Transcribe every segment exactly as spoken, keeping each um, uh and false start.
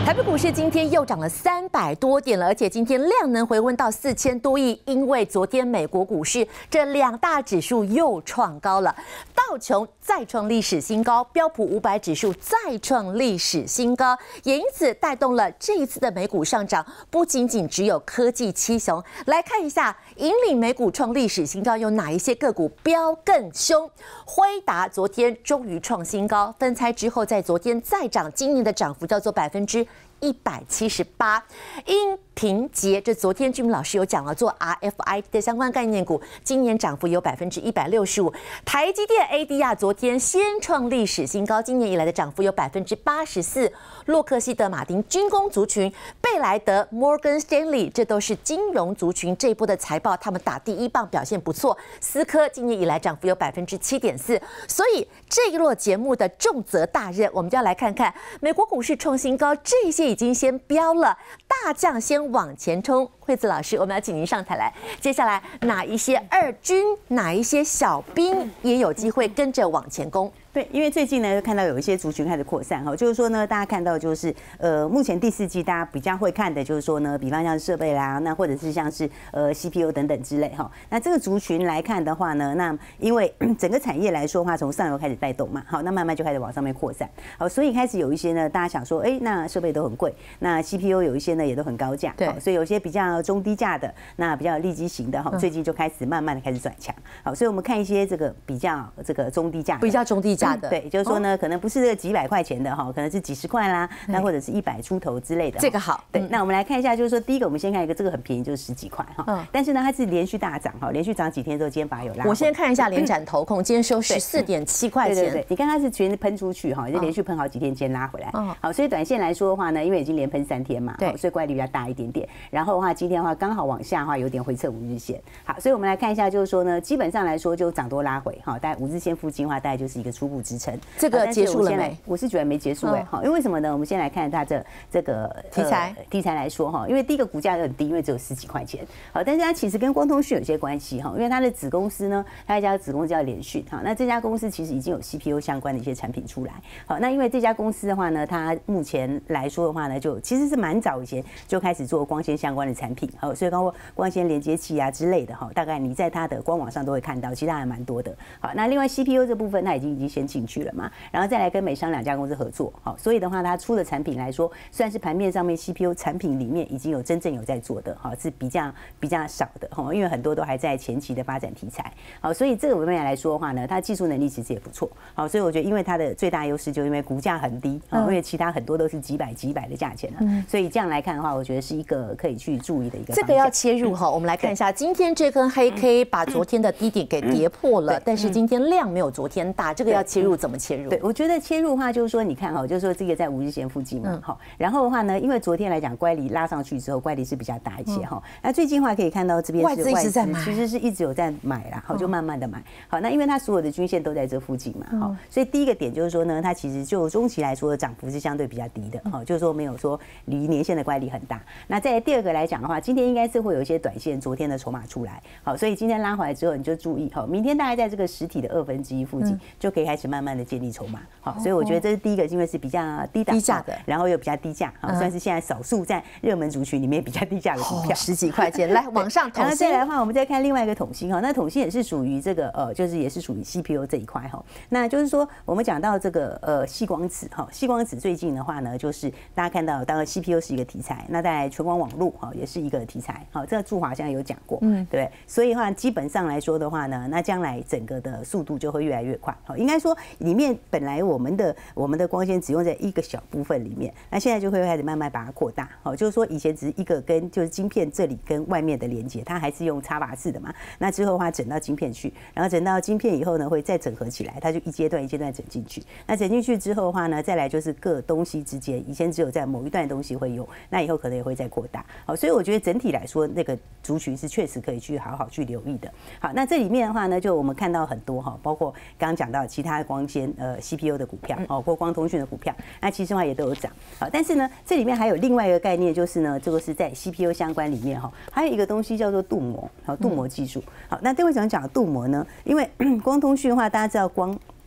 台北股市今天又涨了三百多点了，而且今天量能回温到四千多亿，因为昨天美国股市这两大指数又创高了，道琼再创历史新高，标普五百指数再创历史新高，也因此带动了这一次的美股上涨，不仅仅只有科技七雄。来看一下，引领美股创历史新高有哪一些个股飙更凶？辉达昨天终于创新高，分拆之后在昨天再涨，今年的涨幅叫做百分之一百七十八。英平捷，这昨天俊明老师有讲了，做 R F I D 的相关概念股，今年涨幅有百分之一百六十五。台积电 A D R 昨天先创历史新高，今年以来的涨幅有百分之八十四。洛克希德马丁军工族群，贝莱德、Morgan Stanley， 这都是金融族群这一波的财报，他们打第一棒，表现不错。思科今年以来涨幅有百分之七点四。所以这一落节目的重责大任，我们就要来看看美国股市创新高，这些已经先飙了，大将先往前冲。惠子老师，我们要请您上台来。接下来哪一些二军，哪一些小兵也有机会跟着往前攻？ 对，因为最近呢，就看到有一些族群开始扩散哈，就是说呢，大家看到就是呃，目前第四季大家比较会看的就是说呢，比方像设备啦，那或者是像是呃 C P U 等等之类哈。那这个族群来看的话呢，那因为整个产业来说的话，从上游开始带动嘛，好，那慢慢就开始往上面扩散，好，所以开始有一些呢，大家想说，哎，那设备都很贵，那 C P U 有一些呢也都很高价，对，所以有些比较中低价的，那比较利基型的哈，最近就开始慢慢的开始转强，好，所以我们看一些这个比较这个中低价， 比较中低价。 对，就是说呢，可能不是这个几百块钱的哈，可能是几十块啦，那或者是一百出头之类的。 这个好。 对，那我们来看一下，就是说第一个，我们先看一个，这个很便宜，就是十几块哈。嗯。但是呢，它是连续大涨哈，连续涨几天之后，今天把它有拉。 我先看一下联展投控，今天收十四点七块钱。 对对对，你看它是全喷出去哈，就连续喷好几天，今天拉回来。嗯。好，所以短线来说的话呢，因为已经连喷三天嘛，对，所以乖离比较大一点点。然后的话，今天的话刚好往下的话有点回测五日线。好，所以我们来看一下，就是说呢，基本上来说就涨多拉回哈，大概五日线附近的话，大概就是一个初步支撑。 这个结束了没？ 我是觉得没结束哎，好，因为什么呢？我们先来看它这这个题材题材来说哈，因为第一个股价很低，因为只有十几块钱，好，但是它其实跟光通讯有些关系哈，因为它的子公司呢，它一家子公司叫联讯哈，那这家公司其实已经有 C P U 相关的一些产品出来，好，那因为这家公司的话呢，它目前来说的话呢，就其实是蛮早以前就开始做光纤相关的产品，好，所以包括光纤连接器啊之类的哈，大概你在它的官网上都会看到，其实还蛮多的，好，那另外 C P U 这部分它已经已经先进去了嘛，然后再来跟美商两家公司合作，好，所以的话，它出的产品来说，算是盘面上面 C P U 产品里面已经有真正有在做的，好，是比较比较少的，哈，因为很多都还在前期的发展题材，好，所以这个方面来说的话呢，它技术能力其实也不错，好，所以我觉得因为它的最大优势就因为股价很低，啊，因为其他很多都是几百几百的价钱了，所以这样来看的话，我觉得是一个可以去注意的一个。 这个要切入哈，我们来看一下，今天这根黑 K 把昨天的低点给跌破了，但是今天量没有昨天大，这个要切入怎么切入？ 对，我觉得切入的话就是说，你看哈，就是说这个在五日线附近嘛，好，然后的话呢，因为昨天来讲乖离拉上去之后，乖离是比较大一些哈。那最近的话可以看到这边是外资其实是一直有在买啦，好，就慢慢的买。好，那因为它所有的均线都在这附近嘛，好，所以第一个点就是说呢，它其实就中期来说涨幅是相对比较低的，好，就是说没有说离年线的乖离很大。那在第二个来讲的话，今天应该是会有一些短线昨天的筹码出来，好，所以今天拉回来之后你就注意，好，明天大概在这个实体的二分之一附近就可以开始慢慢的建立筹码，好，所以我觉得这是第一个，因为是比较低档。低价的，然后又比较低价，好，算是现在少数在热门族群里面比较低价的股票， 十几块钱。来往上， 然后再来的话，我们再看另外一个统芯哈，那统芯也是属于这个呃，就是也是属于 C P U 这一块哈。那就是说，我们讲到这个呃矽光子哈，矽光子最近的话呢，就是大家看到，当然 C P U 是一个题材，那在全光网络哈也是一个题材，好，这个驻华现在有讲过，嗯，对，所以的话基本上来说的话呢，那将来整个的速度就会越来越快，好，应该说里面本来我们的我们的光纤只用在一个小部分里面，那现在就会开始慢慢把它扩大，好，就是说以前只是一个跟就是晶片这里跟外面的连接，它还是用插拔式的嘛，那之后的话整到晶片去，然后整到晶片以后呢，会再整合起来，它就一阶段一阶段整进去。那整进去之后的话呢，再来就是各东西之间，以前只有在某一段东西会用，那以后可能也会再扩大。好，所以我觉得整体来说，那个族群是确实可以去好好去留意的。好，那这里面的话呢，就我们看到很多哈，包括刚刚讲到其他光纤呃 C P U 的股票，哦，或光通讯的股票，那其实的话也都有涨。好，但是呢，这里面还有另外一个概念，就是呢，这个是在 C P U 相关里面哈，还有一个东西叫做镀膜，好，镀膜技术。好，那为什么讲镀膜呢？因为光通讯的话，大家知道光。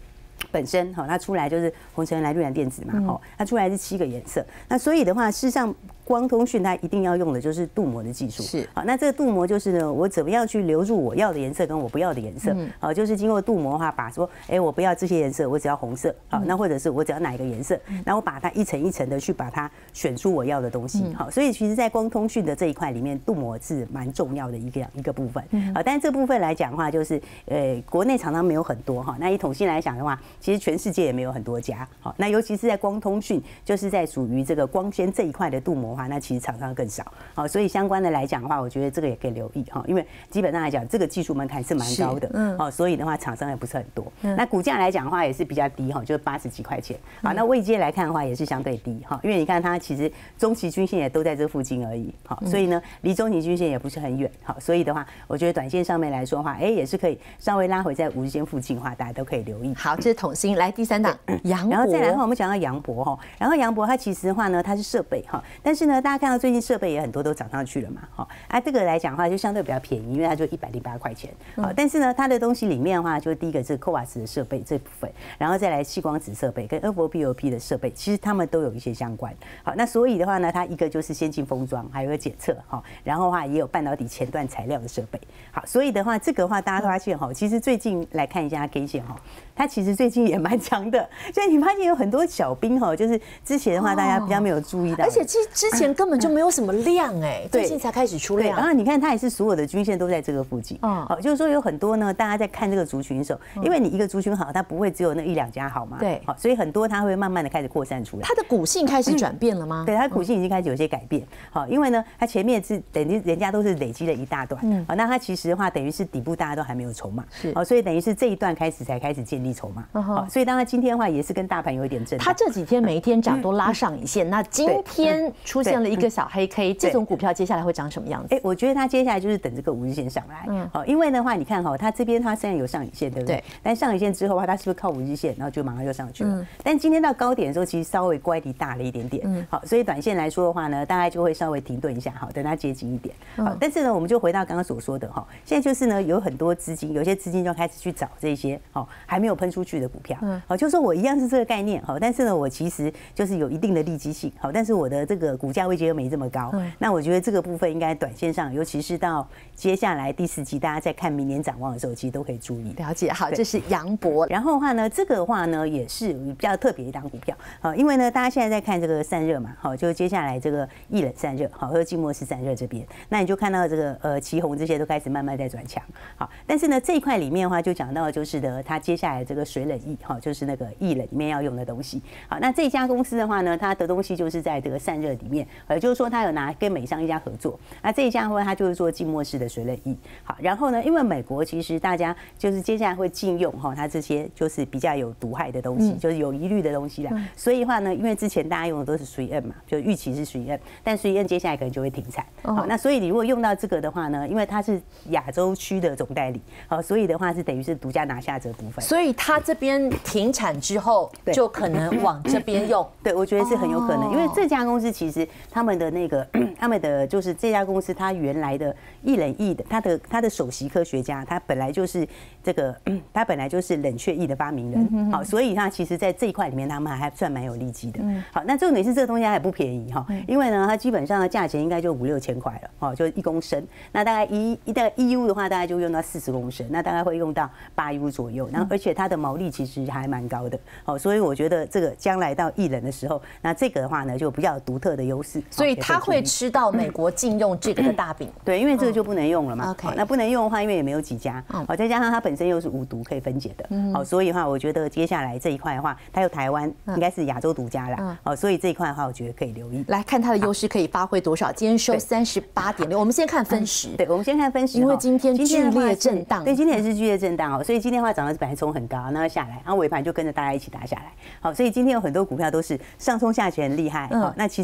本身哈，它出来就是红橙蓝绿蓝靛紫嘛，哈，它出来是七个颜色。那所以的话，事实上光通讯它一定要用的就是镀膜的技术。 是， 好，那这个镀膜就是呢，我怎么样去留住我要的颜色跟我不要的颜色？好，就是经过镀膜的话，把说，哎，我不要这些颜色，我只要红色。好，那或者是我只要哪一个颜色，然后我把它一层一层的去把它选出我要的东西。好，所以其实，在光通讯的这一块里面，镀膜是蛮重要的一个一个部分。好，但是这部分来讲的话，就是呃，国内厂商没有很多哈。那以统信来讲的话，其实全世界也没有很多家。好，那尤其是在光通讯，就是在属于这个光纤这一块的镀膜的话，那其实厂商更少。好，所以相关的来讲的话，我觉得这个也可以留意哈，因为基本上来讲，这个技术门槛是蛮高的。嗯。好，所以的话，厂商也不是很多。那股价来讲的话，也是比较低哈，就是八十几块钱。好，那位阶来看的话，也是相对低哈，因为你看它其实中期均线也都在这附近而已。好，所以呢，离中期均线也不是很远。好，所以的话，我觉得短线上面来说的话，哎，也是可以稍微拉回在五日线附近的话，大家都可以留意。 好，这是统芯。来第三档扬博， 然后再来的话，我们讲到扬博哈，然后扬博它其实的话呢，它是设备哈，但是呢，大家看到最近设备也很多都涨上去了嘛，哈，啊，这个来讲的话就相对比较便宜，因为它就一百零八块钱。好，但是呢，它的东西里面的话，就第一个是 C O A S 的设备这部分，然后再来细光子设备跟 F O P O P 的设备，其实它们都有一些相关。好，那所以的话呢，它一个就是先进封装，还有一个检测哈，然后的话也有半导体前段材料的设备。好，所以的话，这个的话大家发现哈，其实最近来看一下 K 线哈，它其实最近也蛮强的，所以你发现有很多小兵哈，就是之前的话大家比较没有注意到， 而且其实之前根本就没有什么量哎，最近才开始出量。 然后你看它也是所有的均线都在这个附近，好，就是说有很多呢，大家在看这个族群的时候，因为你一个族群好，它不会只有那一两家好嘛， 对， 好，所以很多它会慢慢的开始扩散出来。 它的股性开始转变了吗？ 对，它的股性已经开始有些改变，好，因为呢，它前面是等于人家都是累积了一大段，好，那它其实的话等于是底部大家都还没有筹码，是，好，所以等于是这一段开始才开始建立筹码，好，所以当然今天的话也是跟大盘有一点震荡。 它这几天每一天涨都拉上影线，那今天出现了一个小黑 K， 这种股票接下来会长什么样子？ 哎，我觉得它接下来就是等这个五日线上来，嗯，好，因为的话你看哈，它这边它虽然有上影线，对不对？对。但上影线之后的话，它是不是靠五日线，然后就马上就上去了？嗯。但今天到高点的时候，其实稍微乖离大了一点点，嗯，好，所以短线来说的话呢，大概就会稍微停顿一下，好，等它接近一点，好，但是呢，我们就回到刚刚所说的哈，现在就是呢，有很多资金，有些资金就开始去找这些好还没有喷出去的股票，嗯，好，就是说我一样是这个概念，好，但是呢，我其实就是有一定的利基性，好，但是我的这个股价位阶又没这么高，嗯，那我觉得这个部分应该短线上，尤其是到接下来第四季，大家在看明年展望的时候，其实都可以注意。 了解，好，这是扬博。 然后的话呢，这个的话呢也是比较特别一档股票，好，因为呢，大家现在在看这个散热嘛，好，就接下来这个液冷散热，好，和静默式散热这边，那你就看到这个呃旗宏这些都开始慢慢在转强，好，但是呢这一块里面的话，就讲到就是的，它接下来这个水冷液，好，就是那个液冷里面要用的东西，好，那这家公司的话呢，它的东西就是在这个散热里面，也就是说它有拿跟美商一家合作，那这一家的话，它就是做静默式的水冷液，好，然后呢，因为美国其实大家就是接下来会禁用哈，它这些就是比较有毒害的东西，就是有疑虑的东西啦，所以的话呢，因为之前大家用的都是水恩嘛，就预期是水恩，但水恩接下来可能就会停产，好，那所以你如果用到这个的话呢，因为它是亚洲区的总代理，好，所以的话是等于是独家拿下这部分， 所以它这边停产之后，就可能往这边用， 对，我觉得是很有可能，因为这家公司其实他们的那个他们的就是这家公司它原来的液冷液的，它的它的首席科学家，他本来就是这个，他本来就是冷却液的发明人，好，所以他其实在这一块里面他们还算蛮有利基的，好，那重点是这个东西还不便宜哈，因为呢它基本上的价钱应该就五六千块了，哦，就一公升，那大概一一大概 E U 的话，大概就用到四十公升，那大概会用到八 U 左右，然后而且它的毛利其实还蛮高的，好，所以我觉得这个将来到液冷的时候，那这个的话呢就比较有独特的优势， 所以它会吃到美国禁用这个的大饼， 对，因为这个就不能用了嘛， OK， 那不能用的话，因为也没有几家，好，再加上它本身又是无毒可以分解的，好，所以的话，我觉得接下来这一块的话，它有台湾应该是亚洲独家啦，好，所以这一块的话，我觉得可以留意。 来看它的优势可以发挥多少？今天收三十八点六，我们先看分时， 对，我们先看分时， 因为今天剧烈震荡， 对，今天也是剧烈震荡哦，所以今天的话，早上本来冲很高，然后下来，然后尾盘就跟着大家一起打下来，好，所以今天有很多股票都是上冲下起很厉害，好，那其实我觉得。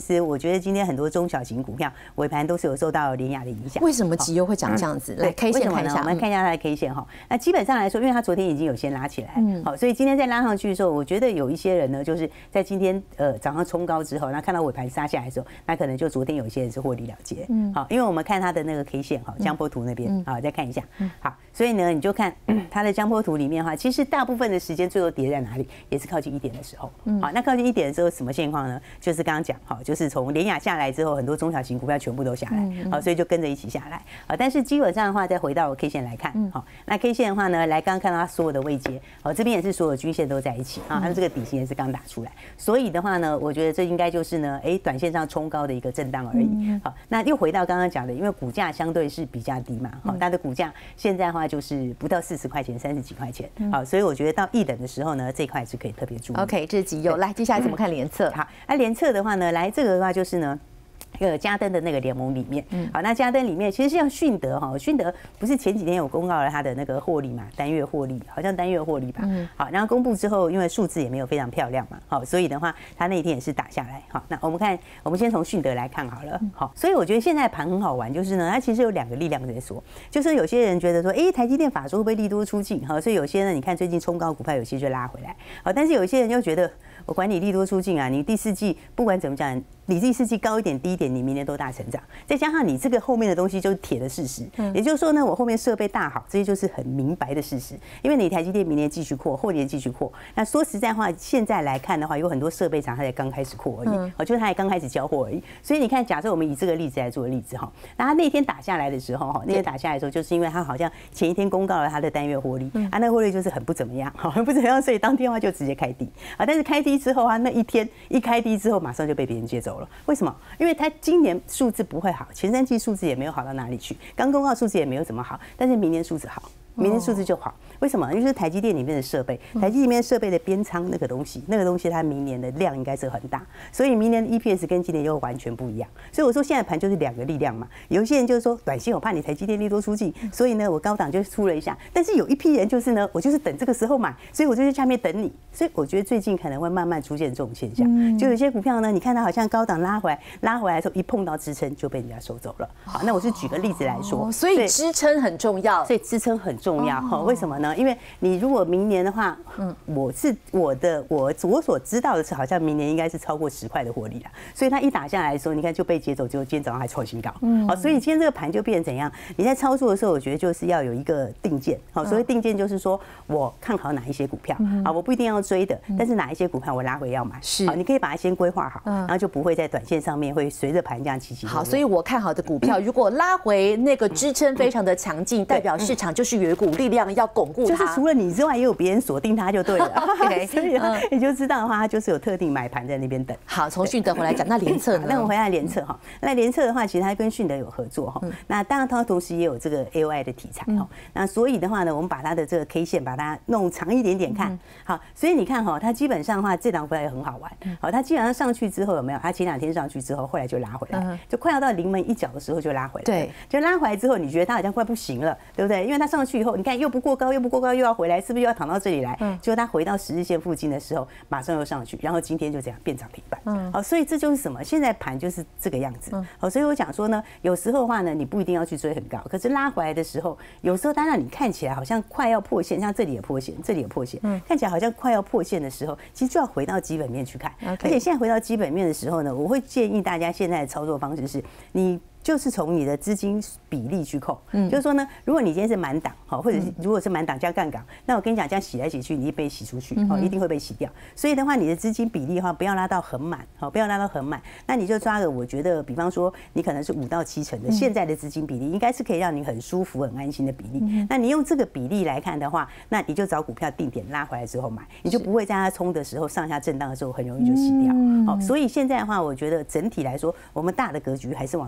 觉得今天很多中小型股票尾盘都是有受到联亚的影响。 为什么绩优会长这样子？来 K 线看一下， 我们看一下它的 K 线哈。那基本上来说，因为它昨天已经有先拉起来，好，所以今天再拉上去的时候，我觉得有一些人呢，就是在今天呃早上冲高之后，那看到尾盘杀下来的时候，那可能就昨天有些人是获利了结。嗯，好，因为我们看它的那个 K 线哈，江波图那边，好，再看一下。好，所以呢，你就看它的江波图里面的话，其实大部分的时间最后跌在哪里，也是靠近一点的时候。好，那靠近一点的时候什么现况呢？就是刚刚讲，好，就是从联亚下来之后，很多中小型股票全部都下来，好，所以就跟着一起下来。好，但是基本上的话，再回到 K 线来看，好，那 K 线的话呢，来刚刚看到它所有的位阶，好，这边也是所有均线都在一起啊，它这个底型也是刚打出来，所以的话呢，我觉得这应该就是呢，哎，短线上冲高的一个震荡而已。好，那又回到刚刚讲的，因为股价相对是比较低嘛，好，它的股价现在的话就是不到四十块钱，三十几块钱，好，所以我觉得到一等的时候呢，这一块是可以特别注意。 OK， 这是绩优，来，接下来怎么看联测？ 好，那联测的话呢，来这个的话就是呢。那个嘉登的那个联盟里面，好，那嘉登里面其实像迅德哈，迅德不是前几天有公告了它的那个获利嘛，单月获利好像单月获利吧，好，然后公布之后，因为数字也没有非常漂亮嘛，好，所以的话，它那一天也是打下来，好，那我们看，我们先从迅德来看好了，好，所以我觉得现在盘很好玩，就是呢，它其实有两个力量在说，就是有些人觉得说，哎，台积电法说会不会利多出尽，好，所以有些呢，你看最近冲高股票有些就拉回来，好，但是有些人又觉得，我管你利多出尽啊，你第四季不管怎么讲。你第四季高一点低一点，你明年都大成长，再加上你这个后面的东西就是铁的事实，也就是说呢，我后面设备大好，这些就是很明白的事实。因为你台积电明年继续扩，后年继续扩，那说实在话，现在来看的话，有很多设备厂它才刚开始扩而已，哦，就是它才刚开始交货而已。所以你看，假设我们以这个例子来做例子哈，那它那天打下来的时候哈，那天打下来的时候，就是因为它好像前一天公告了它的单月获利，啊，那获利就是很不怎么样，很不怎么样，所以当天的话就直接开低啊，但是开低之后啊，那一天一开低之后，马上就被别人接走。为什么？因为它今年数字不会好，前三季数字也没有好到哪里去，刚公告数字也没有怎么好，但是明年数字好。明年数字就好，为什么？因为是台积电里面的设备，台积里面设备的边仓那个东西，那个东西它明年的量应该是很大，所以明年的 E P S 跟今年又完全不一样。所以我说现在盘就是两个力量嘛。有一些人就是说，短线我怕你台积电利多出尽，所以呢我高档就出了一下，但是有一批人就是呢，我就是等这个时候买，所以我就在下面等你。所以我觉得最近可能会慢慢出现这种现象，就有些股票呢，你看它好像高档拉回来，拉回来的时候一碰到支撑就被人家收走了。好，那我是举个例子来说， 所以支撑很重要， 所以支撑很重要哈。为什么呢？因为你如果明年的话，嗯，我是我的我我所知道的是，好像明年应该是超过十块的获利啦。所以它一打下来的时候，你看就被接走，结果今天早上还创新高，嗯，好，所以今天这个盘就变成怎样？你在操作的时候，我觉得就是要有一个定见，好，所谓定见就是说我看好哪一些股票，啊，我不一定要追的，但是哪一些股票我拉回要买， 是， 好，你可以把它先规划好，然后就不会在短线上面会随着盘这样起起落落。 好，所以我看好的股票，如果拉回那个支撑非常的强劲，代表市场就是有一股力量要巩固它。 就是除了你之外，也有别人锁定它就对了。所以你就知道的话，它就是有特定买盘在那边等。 好，从迅德回来讲，那联测呢？ 那我回来联测哈，那联测的话，其实它跟迅德有合作哈。那当然它同时也有这个 A O I 的题材哈。那所以的话呢，我们把它的这个 K 线把它弄长一点点看。好，所以你看哈，它基本上的话，这档股票也很好玩。好，它基本上上去之后有没有？它前两天上去之后，后来就拉回来，就快要到临门一脚的时候就拉回来。 对， 就拉回来之后，你觉得它好像快不行了，对不对？因为它上去以后，你看又不过高，又不过高，又要回来，是不是又要躺到这里来？结果它回到十日线附近的时候，马上又上去，然后今天就这样变涨停板。嗯，好，所以这就是什么？现在盘就是这个样子。好，所以我讲说呢，有时候的话呢，你不一定要去追很高，可是拉回来的时候，有时候当然你看起来好像快要破线，像这里也破线，这里也破线，看起来好像快要破线的时候，其实就要回到基本面去看。而且现在回到基本面的时候呢，我会建议大家现在的操作方式是，你就是从你的资金比例去扣，嗯，就是说呢，如果你今天是满档，好，或者是如果是满档加杠杆，那我跟你讲，这样洗来洗去，你一被洗出去，哦，一定会被洗掉。所以的话，你的资金比例的话，不要拉到很满，好，不要拉到很满，那你就抓个，我觉得，比方说，你可能是五到七成的现在的资金比例，应该是可以让你很舒服、很安心的比例。那你用这个比例来看的话，那你就找股票定点拉回来之后买，你就不会在它冲的时候、上下震荡的时候很容易就洗掉。好，所以现在的话，我觉得整体来说，我们大的格局还是往上面走。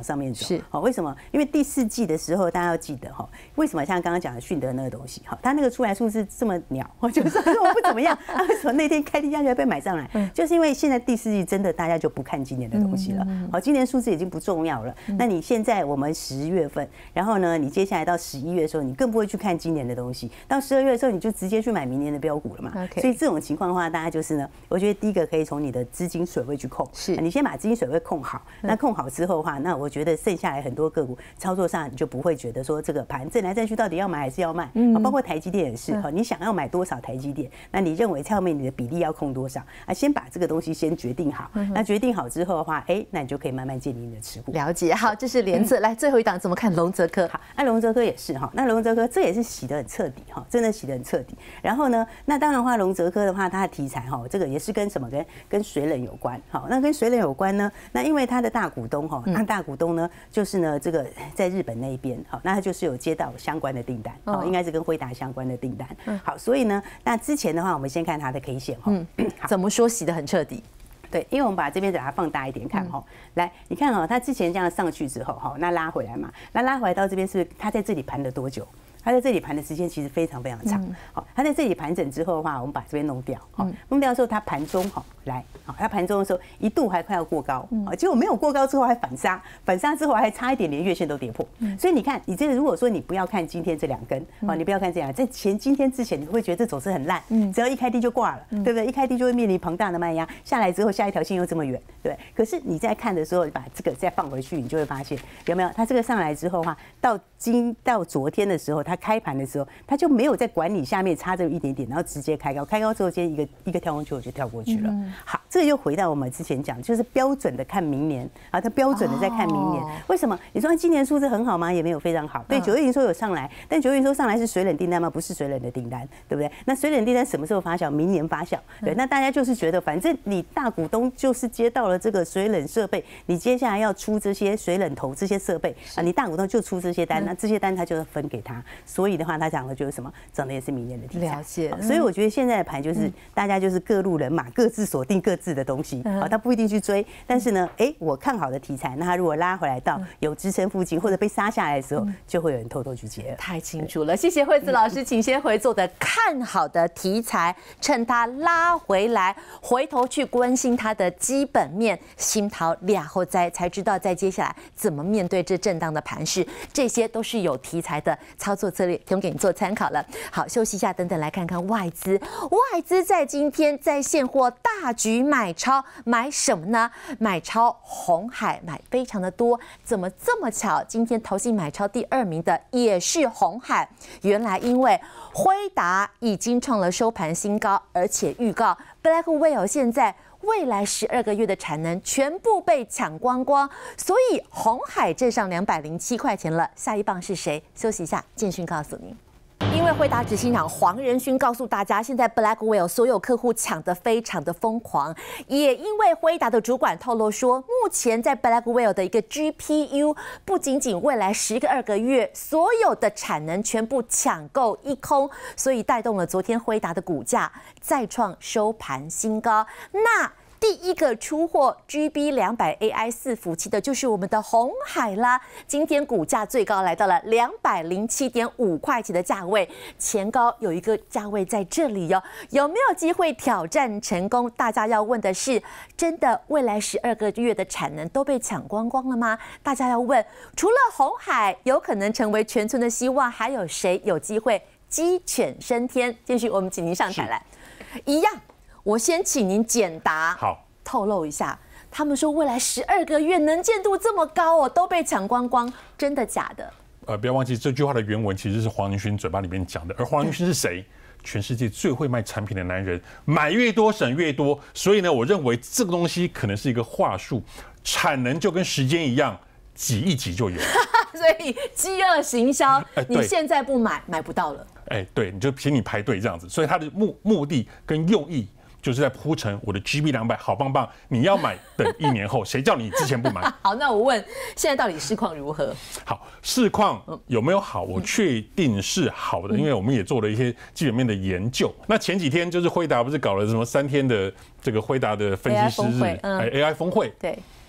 是，好，为什么？因为第四季的时候，大家要记得哈，为什么像刚刚讲的迅德那个东西，哈，它那个出来数字这么鸟，就是我不怎么样，啊，为什么那天开低价就被买上来？就是因为现在第四季真的大家就不看今年的东西了，好，今年数字已经不重要了。那你现在我们十月份，然后呢，你接下来到十一月的时候，你更不会去看今年的东西，到十二月的时候，你就直接去买明年的标股了嘛。所以这种情况的话，大家就是呢，我觉得第一个可以从你的资金水位去控，是你先把资金水位控好，那控好之后的话，那我觉得剩下来很多个股操作上，你就不会觉得说这个盘震来震去到底要买还是要卖，包括台积电也是，你想要买多少台积电，那你认为上面你的比例要控多少啊？先把这个东西先决定好，那决定好之后的话，哎，那你就可以慢慢建立你的持股。 了解，好，这是联测，来最后一档怎么看龙泽科？ 好，那龙泽科也是哈，那龙泽科这也是洗得很彻底哈，真的洗得很彻底。然后呢，那当然的话，龙泽科的话，它的题材哈，这个也是跟什么跟跟水冷有关。好，那跟水冷有关呢，那因为它的大股东哈，那大股东呢就是呢这个在日本那一边，好，那他就是有接到相关的订单，好，应该是跟辉达相关的订单。好，所以呢，那之前的话，我们先看它的 K 线哈， 怎么说洗得很彻底？ 对，因为我们把这边把它放大一点看哈，来，你看哦，它之前这样上去之后哈，那拉回来嘛，那拉回来到这边是不是它在这里盘了多久？它在这里盘的时间其实非常非常长，好，它在这里盘整之后的话，我们把这边弄掉，好，弄掉之后它盘中好来，好，它盘中的时候一度还快要过高，好，结果没有过高之后还反杀，反杀之后还差一点连月线都跌破，所以你看，你这个如果说你不要看今天这两根，好，你不要看这样，在前今天之前你会觉得这走势很烂，只要一开低就挂了，对不对？一开低就会面临庞大的卖压，下来之后下一条线又这么远，对，可是你在看的时候，你把这个再放回去，你就会发现有没有？它这个上来之后的话，到今到昨天的时候，它开盘的时候，它就没有在管你下面差这一点点，然后直接开高，开高之后，今天一个一个跳空缺口就跳过去了。好，这个又回到我们之前讲，就是标准的看明年啊，它标准的在看明年。为什么？你说今年数字很好吗？也没有非常好。对，九月营收有上来，但九月营收上来是水冷订单吗？不是水冷的订单，对不对？那水冷订单什么时候发酵？明年发酵。对，那大家就是觉得，反正你大股东就是接到了这个水冷设备，你接下来要出这些水冷头这些设备啊，你大股东就出这些单，那这些单他就分给他，所以的话，他讲的就是什么，涨的也是明年的题材。 了解。 所以我觉得现在的盘就是大家就是各路人马，各自锁定各自的东西啊，他不一定去追，但是呢，哎，我看好的题材，那他如果拉回来到有支撑附近或者被杀下来的时候，就会有人偷偷去接了。 太清楚了，谢谢惠子老师，请先回座的看好的题材，趁它拉回来，回头去关心它的基本面，心桃俩后再才知道在接下来怎么面对这震荡的盘势，这些都是有题材的操作策略，提供给你做参考了。好，休息一下，等等来看看外资。外资在今天在现货大举买超，买什么呢？买超鸿海，买非常的多。怎么这么巧？今天投信买超第二名的也是鸿海。原来因为辉达已经创了收盘新高，而且预告 Blackwell 现在未来十二个月的产能全部被抢光光，所以鸿海站上两百零七块钱了。下一棒是谁？休息一下，建勋告诉您。因为辉达执行长黄仁勋告诉大家，现在 Blackwell 所有客户抢得非常的疯狂，也因为辉达的主管透露说，目前在 Blackwell 的一个 G P U 不仅仅未来十个二个月所有的产能全部抢购一空，所以带动了昨天辉达的股价再创收盘新高。那第一个出货 G B 两百 A I 伺服器的就是我们的鸿海啦，今天股价最高来到了两百零七点五块钱的价位，前高有一个价位在这里哟，有没有机会挑战成功？大家要问的是，真的未来十二个月的产能都被抢光光了吗？大家要问，除了鸿海有可能成为全村的希望，还有谁有机会鸡犬升天？继续，我们请您上台来，一样。我先请您简答， 好， 透露一下，他们说未来十二个月能见度这么高哦，都被抢光光，真的假的？ 呃，不要忘记这句话的原文其实是黄仁勋嘴巴里面讲的，而黄仁勋是谁？全世界最会卖产品的男人，买越多省越多，所以呢，我认为这个东西可能是一个话术，产能就跟时间一样，挤一挤就有。 所以饥饿行销，你现在不买，买不到了。 哎，对，你就请你排队这样子，所以它的目目的跟用意。就是在铺陈我的 G B 两百好棒棒，你要买等一年后，谁叫你之前不买？ 好，那我问，现在到底市况如何？ 好，市况有没有好？我确定是好的，因为我们也做了一些基本面的研究。那前几天就是辉达不是搞了什么三天的这个辉达的分析师日 A I 峰会？对。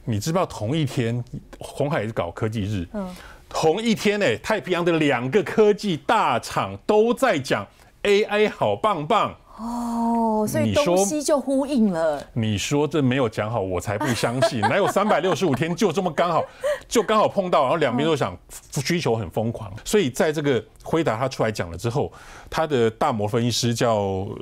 你知不知道同一天，鸿海也是搞科技日，嗯，同一天呢、欸，太平洋的两个科技大厂都在讲 A I 好棒棒。 哦，所以东西就呼应了。 你说这没有讲好，我才不相信。哪有三百六十五天就这么刚好，就刚好碰到，然后两边都想需求很疯狂。所以在这个辉达他出来讲了之后，他的大摩分析师叫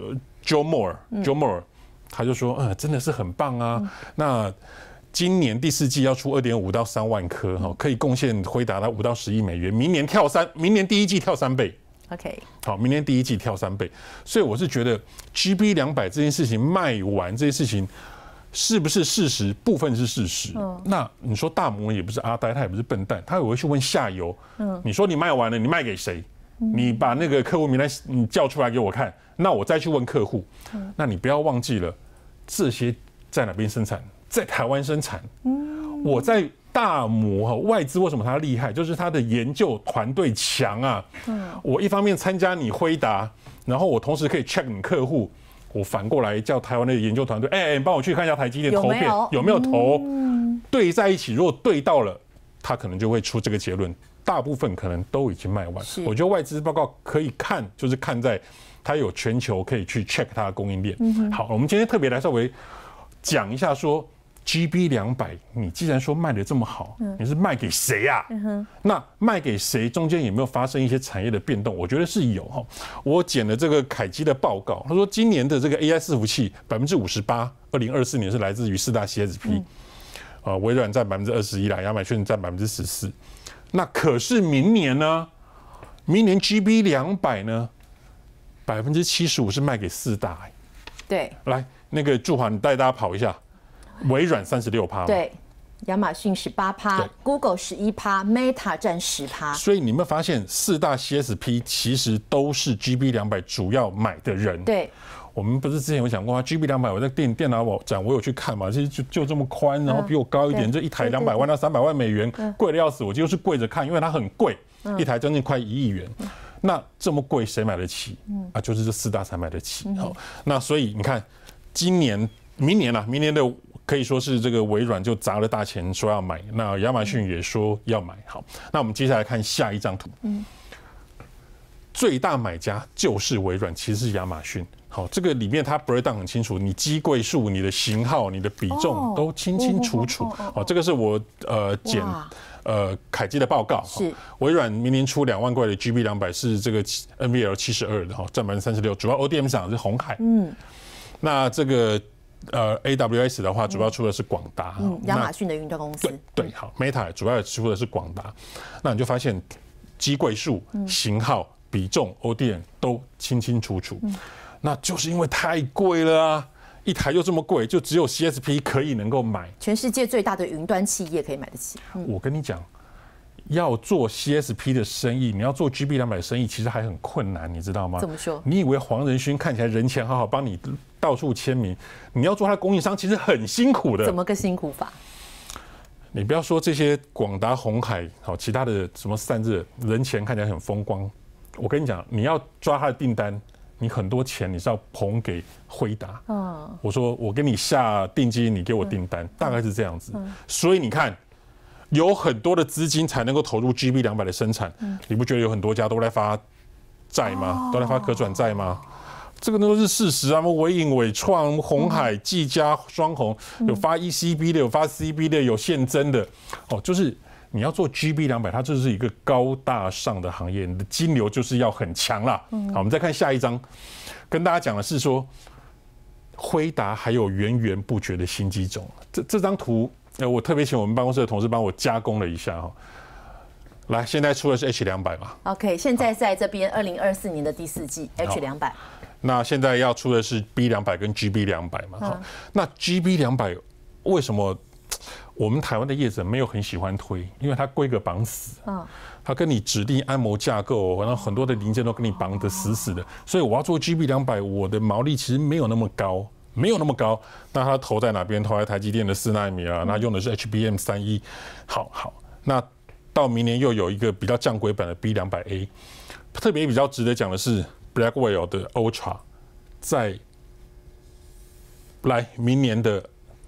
Joe Moore，Joe Moore， 他就说，嗯，真的是很棒啊。那今年第四季要出二点五到三万颗，哈，可以贡献辉达到五到十亿美元。明年跳三，明年第一季跳三倍。 OK， 好， 明年第一季跳三倍，所以我是觉得 G B 两百这件事情卖完这件事情是不是事实？部分是事实。嗯、那你说大摩也不是阿呆，他也不是笨蛋，他也会去问下游。嗯，你说你卖完了，你卖给谁？嗯、你把那个客户名单你叫出来给我看，那我再去问客户。嗯、那你不要忘记了，这些在哪边生产？在台湾生产。嗯，我在。大摩哈外资为什么它厉害？就是它的研究团队强啊。嗯，我一方面参加你辉达，然后我同时可以 check 你客户，我反过来叫台湾的研究团队，哎、欸，帮我去看一下台积电投片有没有投，嗯、对在一起，如果对到了，他可能就会出这个结论。大部分可能都已经卖完。我觉得外资报告可以看，就是看在它有全球可以去 check 它的供应链。嗯、好，我们今天特别来稍微讲一下说。G B 两百，你既然说卖得这么好，你是卖给谁呀、啊？嗯、那卖给谁？中间有没有发生一些产业的变动？我觉得是有哈。我捡了这个凯基的报告，他说今年的这个 A I 伺服器百分之五十八，二零二四年是来自于四大 C S P，、嗯、呃，微软占百分之二十一啦，亚马逊占百分之十四。那可是明年呢？明年 G B 两百呢？百分之七十五是卖给四大、欸。 对， 来，那个祝华，你带大家跑一下。微软三十六趴， 对，亚马逊十八趴 ，Google 十一趴 ，Meta 占十趴。 所以你们发现四大 C S P 其实都是 G B 两百主要买的人。 对， 我们不是之前有讲过吗 ？G B 两百我在电电脑展我有去看嘛，其实就就这么宽，然后比我高一点，这一台两百万到三百万美元，贵的要死，我就是跪着看，因为它很贵，一台将近快一亿元。那这么贵谁买得起？啊，就是这四大才买得起。好，那所以你看，今年、明年啊，明年的。可以说是这个微软就砸了大钱说要买，那亚马逊也说要买。好，那我们接下来看下一张图。嗯，最大买家就是微软，其实是亚马逊。好，这个里面它 breakdown 很清楚，你机柜数、你的型号、你的比重都清清楚楚。好，这个是我呃简呃凯基的报告。是微软明年出两万块的 G B 两百是这个 N V L 七十二的哈，占百分之三十六，主要 O D M 厂是鸿海。嗯，那这个。呃 ，A W S 的话，主要出的是广达， 嗯，亚马逊的云端公司。 对，对，好 ，Meta 主要出的是广达，那你就发现机柜数、型号、比重、O D M 都清清楚楚，嗯、那就是因为太贵了啊，一台就这么贵，就只有 C S P 可以能够买， 全世界最大的云端企业可以买得起。嗯、 我跟你讲。要做 C S P 的生意，你要做 G B 两百的生意，其实还很困难，你知道吗？ 怎么说？ 你以为黄仁勋看起来人前好好，帮你到处签名，你要做他的供应商，其实很辛苦的。 怎么个辛苦法？ 你不要说这些广达、鸿海，好，其他的什么散热，人前看起来很风光。我跟你讲，你要抓他的订单，你很多钱你是要捧给辉达。嗯，我说我给你下定金，你给我订单，嗯、大概是这样子。嗯、所以你看。有很多的资金才能够投入 G B 两百的生产，嗯、你不觉得有很多家都在发债吗？哦、都在发可转债吗？这个都是事实啊！伟影、伟创、鸿海、技嘉、双鸿有发 E C B 的，有发 C B 的，有现增的。哦，就是你要做 G B 两百，它就是一个高大上的行业，你的金流就是要很强啦。嗯、好，我们再看下一张，跟大家讲的是说，辉达还有源源不绝的新机种。这这张图。我特别请我们办公室的同事帮我加工了一下哈，来，现在出的是 H 两百嘛 ？OK， 现在在这边二零二四年的第四季 H 两百。 那现在要出的是 B 两百跟 G B 两百嘛？嗯、那 G B 两百为什么我们台湾的业者没有很喜欢推？因为它规格绑死，嗯，它跟你指定安谋架构，然后很多的零件都跟你绑得死死的，所以我要做 G B 两百，我的毛利其实没有那么高。没有那么高，那它投在哪边？投在台积电的四纳米啊，那用的是 H B M 三一。好好，那到明年又有一个比较降规版的 B 两百 A， 特别比较值得讲的是 Blackwell 的 Ultra， 在来明年的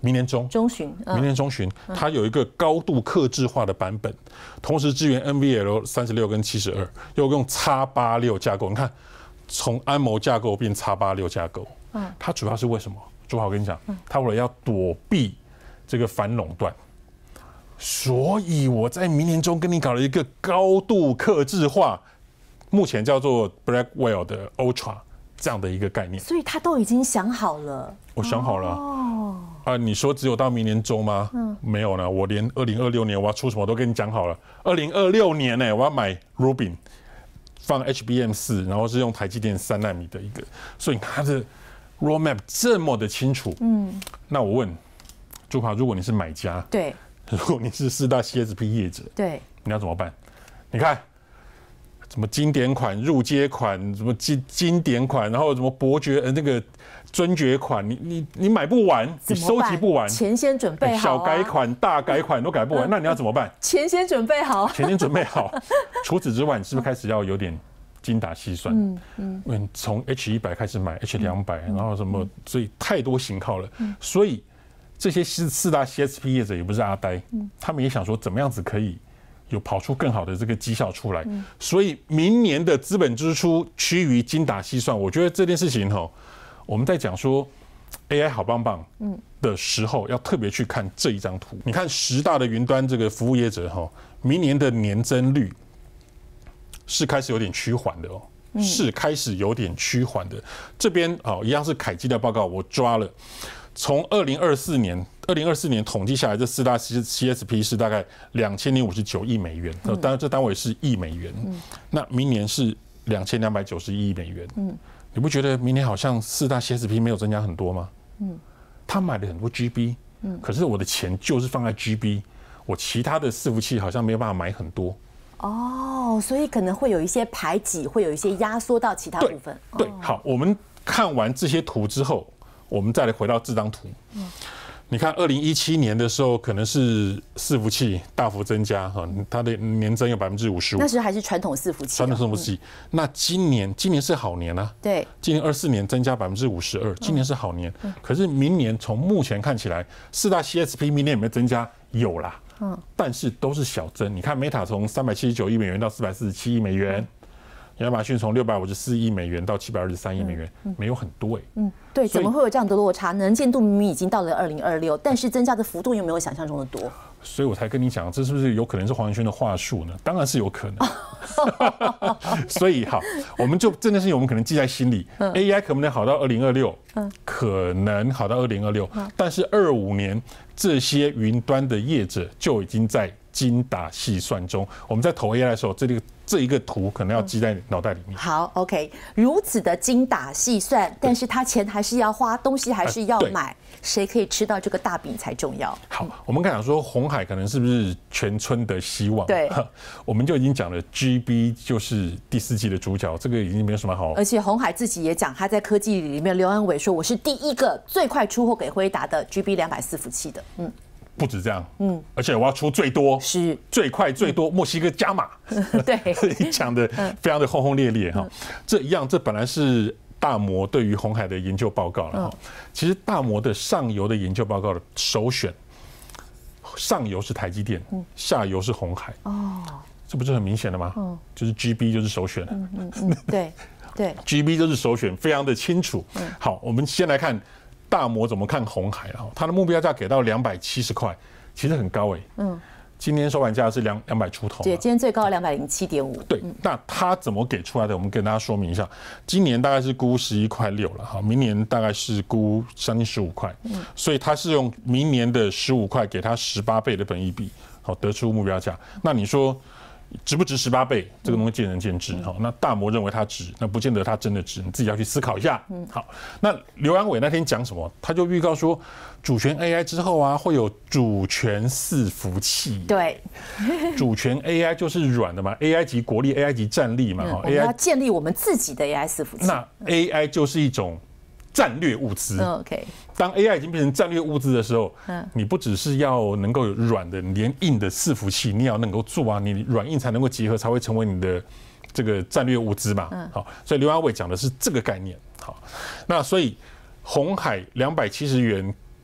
明年中中旬，嗯、 明年中旬，它有一个高度客制化的版本，同时支援 N V L 三十六跟七十二，又用 X 八六架构。你看，从安谋架构变 X 八六架构，嗯，它主要是为什么？主要我跟你讲，它为了要躲避这个反垄断，所以我在明年中跟你搞了一个高度客制化，目前叫做 Blackwell 的 Ultra 这样的一个概念。 所以他都已经想好了。 我想好了。哦。啊，你说只有到明年中吗？嗯，没有呢。我连二零二六年我要出什么都跟你讲好了。二零二六年呢、欸，我要买 Rubin， 放 H B M 四，然后是用台积电三纳米的一个，所以它的 roadmap 这么的清楚。嗯。那我问朱华，如果你是买家， 对， 如果你是四大 C S P 业者， 对， 你要怎么办？你看。什么经典款、入街款，什么经经典款，然后什么伯爵呃那个尊爵款，你你你买不完，你收集不完， 钱先准备好、啊， 小改款、大改款都改不完，那你要怎么办？ 钱先准备好， 钱先准备好。除此之外，你是不是开始要有点精打细算？嗯嗯，因为从 H 一百开始买 H 两百，然后什么，所以太多型号了，所以这些四四大 C S P 业者也不是阿呆，他们也想说怎么样子可以。有跑出更好的这个绩效出来，所以明年的资本支出趋于精打细算。我觉得这件事情哈，我们在讲说 A I 好棒棒的时候，要特别去看这一张图。你看十大的云端这个服务业者哈，明年的年增率是开始有点趋缓的哦，是开始有点趋缓的。这边哦，一样是凯基的报告，我抓了。从二零二四年，二零二四年统计下来，这四大 C S P 是大概两千零五十九亿美元，当然这单位是亿美元。那明年是两千两百九十一亿美元。你不觉得明年好像四大 C S P 没有增加很多吗？他买了很多 G B， 可是我的钱就是放在 G B， 我其他的伺服器好像没有办法买很多。 哦，所以可能会有一些排挤，会有一些压缩到其他部分。 对，对，好，我们看完这些图之后。我们再来回到这张图，你看，二零一七年的时候，可能是伺服器大幅增加，哈，它的年增有百分之五十五。 那时还是传统伺服器。 传统伺服器。那今年，今年是好年啊。 对。 今年二四年增加百分之五十二，今年是好年。可是明年从目前看起来，四大 C S P 明年有没有增加？有啦。嗯。但是都是小增。你看 Meta 从三百七十九亿美元到四百四十七亿美元。亚马逊从六百五十四亿美元到七百二十三亿美元，没有很多哎。嗯， 对，怎么会有这样的落差？能见度明明已经到了二零二六，但是增加的幅度又没有想象中的多。所以我才跟你讲，这是不是有可能是黄仁勋的话术呢？当然是有可能。所以好，我们就这件事情我们可能记在心里。A I 可不能好到二零二六？可能好到二零二六，但是二五年这些云端的业者就已经在精打细算中。我们在投 A I 的时候，这个。这一个图可能要记在脑袋里面。 好 ，OK， 如此的精打细算，但是他钱还是要花，东西还是要买，谁可以吃到这个大饼才重要。 好，我们刚讲说鸿海可能是不是全村的希望？ 对， 我们就已经讲了 G B 就是第四季的主角，这个已经没有什么好。 而且鸿海自己也讲，他在科技里面，刘安伟说我是第一个最快出货给辉达的 G B 两百伺服器的，嗯。 不止这样，嗯，而且我要出最多， 是最快最多，墨西哥加码， 对， 讲的非常的轰轰烈烈哈。这一样，这本来是大摩对于鸿海的研究报告了哈。其实大摩的上游的研究报告的首选，上游是台积电，下游是鸿海，哦，这不是很明显的吗？嗯，就是 G B 就是首选了， 嗯嗯，对对 ，G B 就是首选，非常的清楚。好，我们先来看。大摩怎么看鸿海啊？它的目标价给到两百七十块，其实很高哎。嗯，今天收盘价是两两百出头。 对，今天最高两百零七点五。 对，那它怎么给出来的？我们跟大家说明一下。今年大概是估十一块六了哈，明年大概是估将近十五块。嗯，所以它是用明年的十五块给它十八倍的本益比，好得出目标价。那你说？值不值十八倍？这个东西见仁见智。好，那大摩认为它值，那不见得它真的值，你自己要去思考一下。好，那刘安伟那天讲什么？他就预告说，主权 A I 之后啊，会有主权伺服器。 对， 主权 A I 就是软的嘛 ，A I 级国力 ，A I 级战力嘛。 我们要建立我们自己的 A I 伺服器。 那 A I 就是一种战略物资。 OK。 当 A I 已经变成战略物资的时候，嗯，你不只是要能够有软的，连硬的伺服器，你也要能够做啊，你软硬才能够结合，才会成为你的这个战略物资嘛。嗯，好，所以刘阿伟讲的是这个概念。好，那所以鸿海两百七十元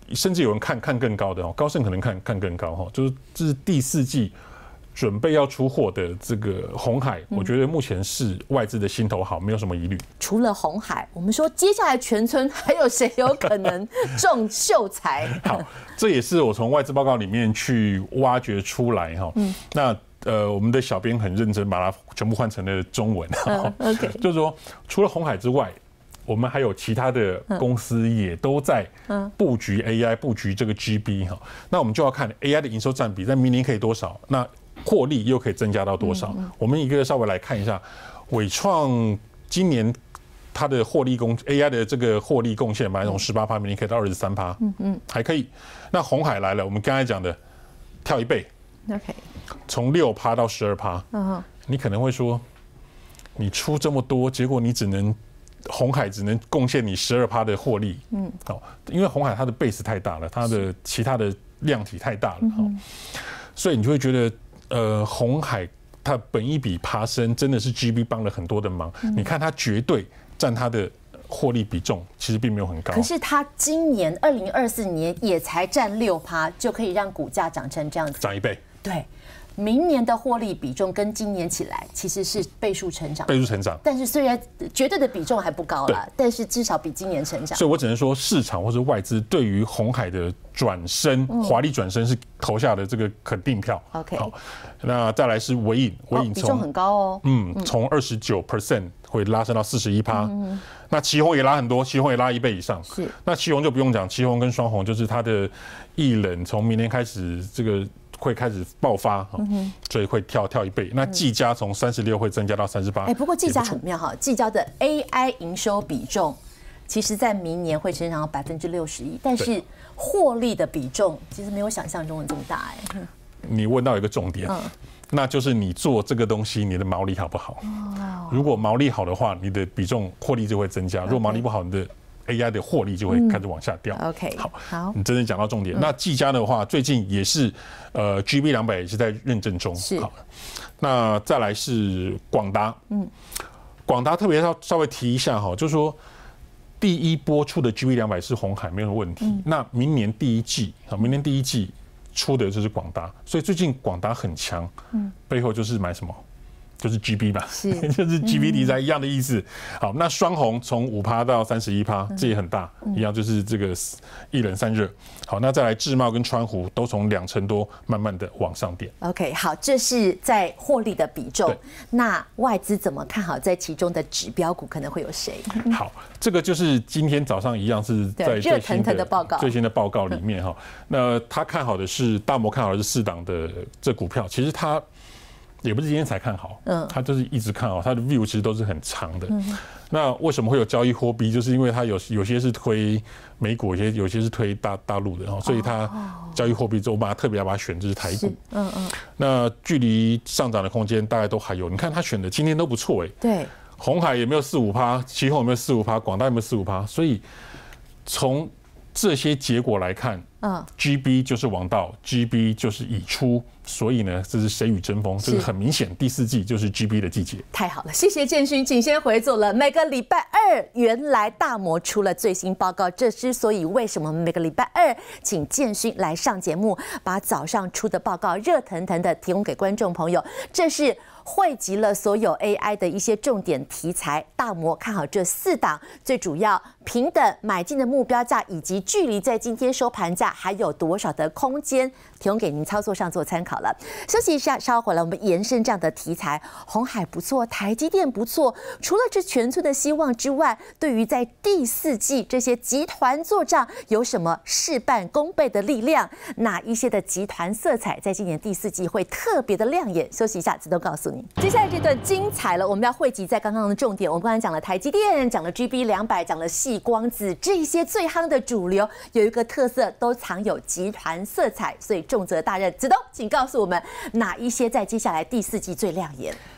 甚至有人看看更高的哦，高盛可能看看更高哈，就是这是第四季准备要出货的这个鸿海，我觉得目前是外资的心头好，没有什么疑虑。 除了鸿海，我们说接下来全村还有谁有可能中秀才？ 好，这也是我从外资报告里面去挖掘出来哈。嗯，那呃，我们的小编很认真把它全部换成了中文。 嗯 OK， 就是说除了鸿海之外，我们还有其他的公司也都在布局 A I， 布局这个 G B 哈。那我们就要看 A I 的营收占比在明年可以多少，那获利又可以增加到多少？我们一个稍微来看一下，伟创今年它的获利贡 A I 的这个获利贡献，本来从十八趴，明年可以到二十三趴，嗯嗯，还可以。那鸿海来了，我们刚才讲的跳一倍 ，OK， 从六趴到十二趴，嗯，你可能会说，你出这么多，结果你只能。鸿海只能贡献你十二趴的获利，嗯，好，因为鸿海它的 base 太大了，它的其他的量体太大了，嗯、所以你就会觉得，呃，鸿海它本益比爬升真的是 G B 帮了很多的忙。嗯、你看它绝对占它的获利比重，其实并没有很高。 可是它今年二零二四年也才占六趴，就可以让股价涨成这样子， 涨一倍， 对。明年的获利比重跟今年起来其实是倍数成长， 倍数成长。 但是虽然绝对的比重还不高啦，但是至少比今年成长。 所以我只能说，市场或者外资对于鸿海的转身、华丽转身是投下的这个肯定票。 OK， 好，那再来是微影，微影比重很高哦， 嗯，从二十九 percent 会拉升到四十一趴。那奇鋐也拉很多，奇鋐也拉一倍以上。 是， 那奇鋐就不用讲，奇鋐跟双鸿就是它的艺人，从明年开始这个。会开始爆发，嗯、所以会跳跳一倍。那技嘉从三十六会增加到三十八。 哎，不过技嘉很妙哈，技嘉的 A I 营收比重，其实在明年会成长到百分之六十一，但是获利的比重其实没有想象中的这么大哎。 你问到一个重点，嗯、那就是你做这个东西，你的毛利好不好？哦、如果毛利好的话，你的比重获利就会增加；如果毛利不好，你的A I 的获利就会开始往下掉。 嗯、OK， 好， 好， 你真正讲到重点。嗯、那技嘉的话，最近也是呃 G B 两百也是在认证中。 是。 好，那再来是广达。嗯，广达特别要稍微提一下哈，就是说第一波出的 G B 两百是鸿海没有问题。嗯、那明年第一季啊，明年第一季出的就是广达，所以最近广达很强。嗯，背后就是买什么？就是 G B 吧，就是 G B 题材一样的意思。好，那双鸿从五趴到三十一趴，这也很大，一样就是这个一冷散热。好，那再来智茂跟川湖都从两成多慢慢的往上点。 OK， 好，这是在获利的比重。那外资怎么看好在其中的指标股可能会有谁？ 好，这个就是今天早上一样是在热腾腾的报告最新的报告里面哈。那他看好的是大摩看好的是四档的这股票，其实他。也不是今天才看好，嗯，他就是一直看好，他的 view 其实都是很长的。嗯、那为什么会有交易货币？就是因为它有有些是推美股，有些有些是推大大陆的，所以它交易货币之后，我把它特别要把它选就是台股。嗯嗯。那距离上涨的空间大概都还有，你看他选的今天都不错哎。 对。 鸿海有没有四五趴？奇鋐有没有四五趴？广大有没有四五趴？所以从这些结果来看，嗯 ，G B 就是王道 ，G B 就是已出，所以呢，这是谁与争锋？这个很明显，第四季就是 G B 的季节。 太好了，谢谢建勋，请先回走了。每个礼拜二，原来大摩出了最新报告，这之所以为什么每个礼拜二请建勋来上节目，把早上出的报告热腾腾的提供给观众朋友，这是。汇集了所有 A I 的一些重点题材，大摩看好这四档，最主要平等买进的目标价以及距离在今天收盘价还有多少的空间，提供给您操作上做参考了。休息一下，稍后回来我们延伸这样的题材，鸿海不错，台积电不错，除了这全村的希望之外，对于在第四季这些集团作账有什么事半功倍的力量？哪一些的集团色彩在今年第四季会特别的亮眼？休息一下，自动告诉你。接下来这段精彩了，我们要汇集在刚刚的重点。我们刚才讲了台积电，讲了 G B 两百，讲了矽光子，这些最夯的主流有一个特色，都藏有集团色彩。所以重责大任，子东，请告诉我们哪一些在接下来第四季最亮眼？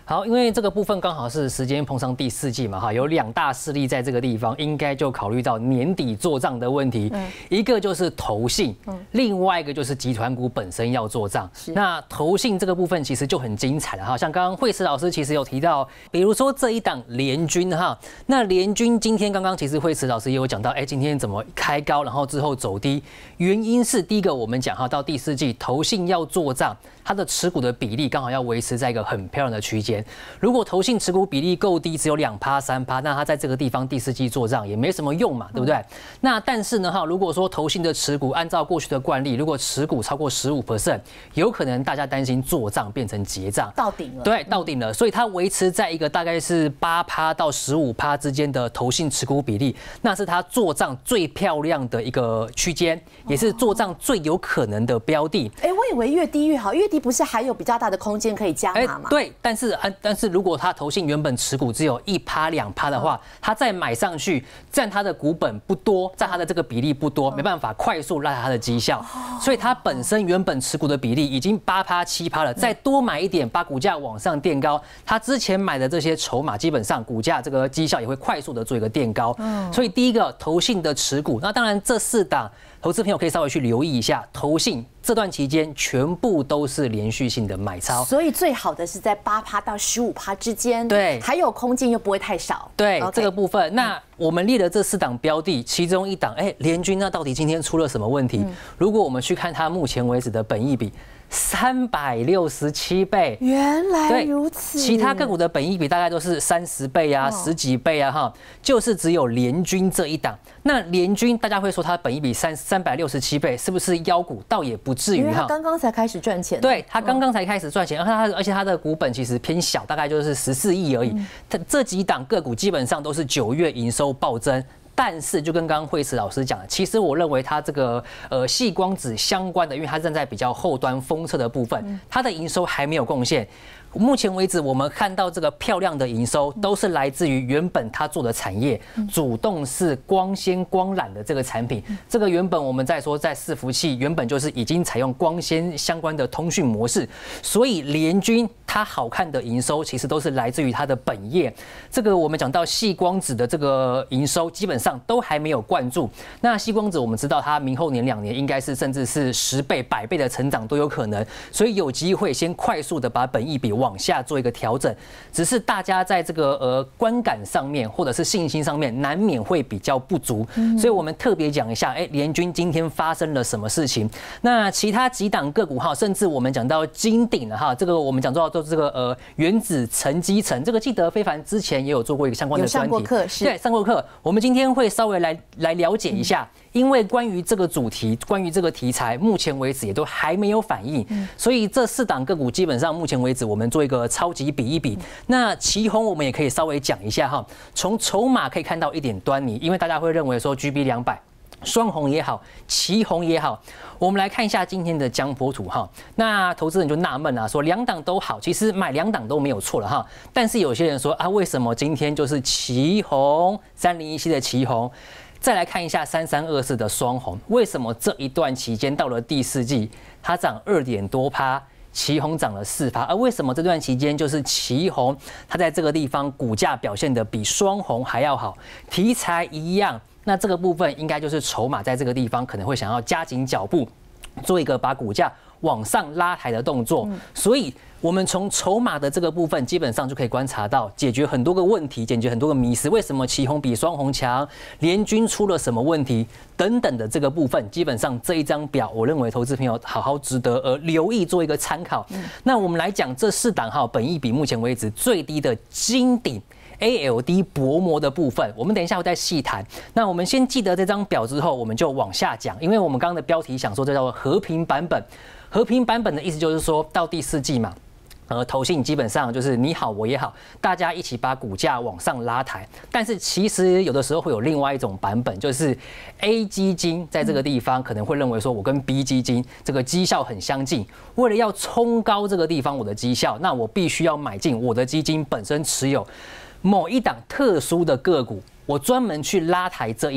好，因为这个部分刚好是时间碰上第四季嘛，哈，有两大势力在这个地方，应该就考虑到年底做账的问题。嗯、一个就是投信，嗯、另外一个就是集团股本身要做账。那投信这个部分其实就很精彩了哈，像刚刚惠慈老师其实有提到，比如说这一档联军哈，那联军今天刚刚其实惠慈老师也有讲到，哎，今天怎么开高，然后之后走低，原因是第一个我们讲哈，到第四季投信要做账。它的持股的比例刚好要维持在一个很漂亮的区间。如果投信持股比例够低，只有两趴、三趴，那它在这个地方第四季做账也没什么用嘛，对不对？嗯、那但是呢，哈，如果说投信的持股按照过去的惯例，如果持股超过十五 percent， 有可能大家担心做账变成结账， 到顶了。 对，到顶了，所以它维持在一个大概是八趴到十五趴之间的投信持股比例，那是它做账最漂亮的一个区间，也是做账最有可能的标的。 哎、欸，我以为越低越好，越低不是还有比较大的空间可以加码吗？ 对，但是但是如果它投信原本持股只有一趴两趴的话，它再买上去，占它的股本不多，占它的这个比例不多，没办法快速拉它的绩效，所以它本身原本持股的比例已经八趴七趴了，再多买一点，把股价往上垫高，它之前买的这些筹码基本上股价这个绩效也会快速的做一个垫高。所以第一个投信的持股，那当然这四档。投资朋友可以稍微去留意一下，投信这段期间全部都是连续性的买超， 所以最好的是在八趴到十五趴之间， 对， 还有空间又不会太少。 对， okay, 这个部分，那我们列的这四档标的，其中一档，哎，联军那到底今天出了什么问题？嗯、如果我们去看它目前为止的本益比。三百六十七倍， 原来如此。 其他个股的本益比大概都是三十倍啊、十几倍啊，哈，就是只有联军这一档。那联军大家会说它本益比三三百六十七倍，是不是妖股？倒也不至于哈。 因为它刚刚才开始赚钱。 对，它刚刚才开始赚钱，而它而且它的股本其实偏小，大概就是十四亿而已。它这几档个股基本上都是九月营收暴增。但是，就跟刚刚惠慈老师讲的，其实我认为它这个呃矽光子相关的，因为它站在比较后端封测的部分，它的营收还没有贡献。目前为止，我们看到这个漂亮的营收，都是来自于原本它做的产业，主动式光纤光缆的这个产品。这个原本我们在说在伺服器，原本就是已经采用光纤相关的通讯模式，所以联军它好看的营收，其实都是来自于它的本业。这个我们讲到矽光子的这个营收，基本上都还没有灌注。那矽光子我们知道它明后年两年应该是甚至是十倍、百倍的成长都有可能，所以有机会先快速的把本益比往下做一个调整，只是大家在这个呃观感上面或者是信心上面难免会比较不足，所以我们特别讲一下，哎，联军今天发生了什么事情？那其他几档个股哈，甚至我们讲到金鼎了哈，这个我们讲到都这个呃原子沉积层，这个记得非凡之前也有做过一个相关的专题， 有上过课是， 对，上过课。我们今天会稍微来来了解一下。因为关于这个主题，关于这个题材，目前为止也都还没有反应，所以这四档个股基本上目前为止，我们做一个超级比一比。那奇鋐我们也可以稍微讲一下哈，从筹码可以看到一点端倪，因为大家会认为说 G B 两百。双红也好，奇鋐也好，我们来看一下今天的江波图哈。那投资人就纳闷啊，说两档都好，其实买两档都没有错了哈。但是有些人说啊，为什么今天就是奇鋐三零一七的奇鋐？再来看一下三三二四的双红，为什么这一段期间到了第四季，它涨二点多趴，奇鋐涨了四趴，而为什么这段期间就是奇鋐它在这个地方股价表现的比双红还要好，题材一样，那这个部分应该就是筹码在这个地方可能会想要加紧脚步，做一个把股价往上拉抬的动作，所以。我们从筹码的这个部分，基本上就可以观察到，解决很多个问题，解决很多个迷思。为什么奇鋐比双红强？联军出了什么问题？等等的这个部分，基本上这一张表，我认为投资朋友好好值得呃留意做一个参考。嗯、那我们来讲这四档哈，本益比目前为止最低的金鼎。A L D 薄膜的部分，我们等一下会再细谈。那我们先记得这张表之后，我们就往下讲，因为我们刚刚的标题想说这叫做和平版本。和平版本的意思就是说到第四季嘛。呃，投信基本上就是你好我也好，大家一起把股价往上拉抬。但是其实有的时候会有另外一种版本，就是 A 基金在这个地方可能会认为说，我跟 B 基金这个绩效很相近，为了要冲高这个地方我的绩效，那我必须要买进我的基金本身持有某一档特殊的个股，我专门去拉抬这一档。